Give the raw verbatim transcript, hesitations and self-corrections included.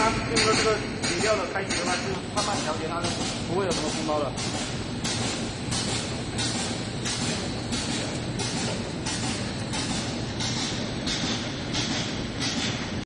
它就是说这个底料的开启的话，就慢慢调节，它就不会有什么空包了。